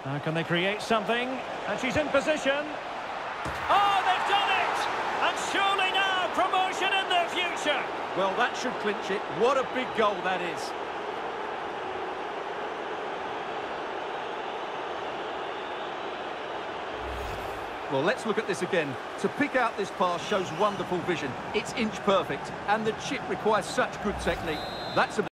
Now can they create something? And she's in position. Oh, they've done it! And surely now promotion in their future. Well, that should clinch it. What a big goal that is. Well, let's look at this again. To pick out this pass shows wonderful vision. It's inch perfect, and the chip requires such good technique. That's a